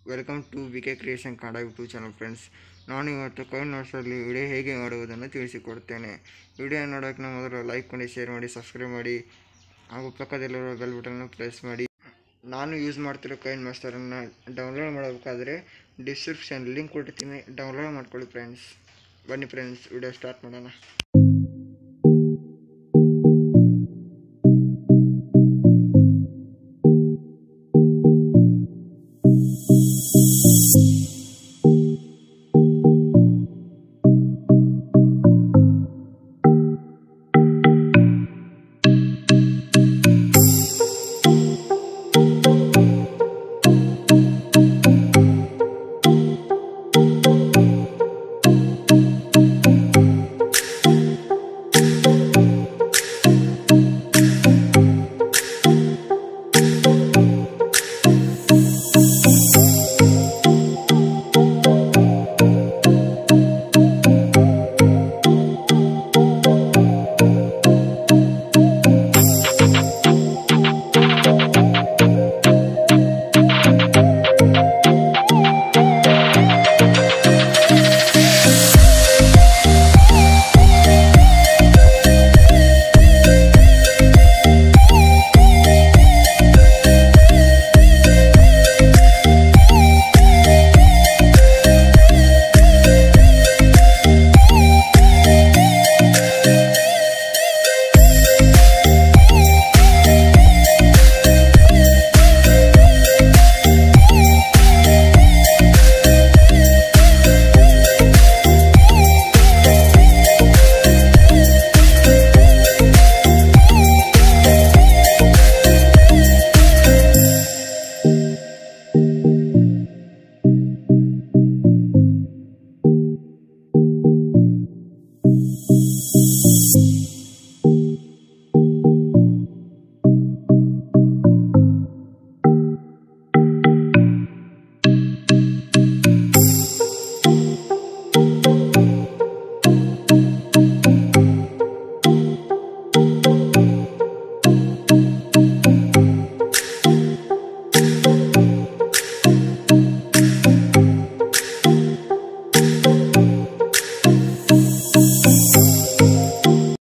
Welcome to K creation Kannada YouTube channel friends. ನಾನು ಇವತ್ತು coin ಮಾಸ್ಟರಲ್ಲಿ video ಹೇಗೆ ಮಾಡುವುದನ್ನು ತಿಳಿಸಿಕೊಡ್ತೇನೆ. ವಿಡಿಯೋ ನೋಡೋಕ್ಕೆ ಮೊದಲು ಲೈಕ್ ಮಾಡಿ, ಶೇರ್ ಮಾಡಿ, ಸಬ್ಸ್ಕ್ರೈಬ್ ಮಾಡಿ ಹಾಗೂ ಪಕ್ಕದಲ್ಲಿರುವ ಬೆಲ್ ಬಟನ್ನ ಪ್ರೆಸ್ ಮಾಡಿ. ನಾನು ಯೂಸ್ ಮಾಡ್ತಿರೋ ಕಾಯಿನ್ ಮಾಸ್ಟರನ್ನು ಡೌನ್ಲೋಡ್ ಮಾಡಬೇಕಾದ್ರೆ ಡಿಸ್ಕ್ರಿಪ್ಷನ್ ಲಿಂಕ್ ಕೊಟ್ಟಿರ್ತೀನಿ, ಡೌನ್ಲೋಡ್ ಮಾಡ್ಕೊಳ್ಳಿ ಫ್ರೆಂಡ್ಸ್. ಬನ್ನಿ ಫ್ರೆಂಡ್ಸ್, ವಿಡಿಯೋ ಸ್ಟಾರ್ಟ್ ಮಾಡೋಣ.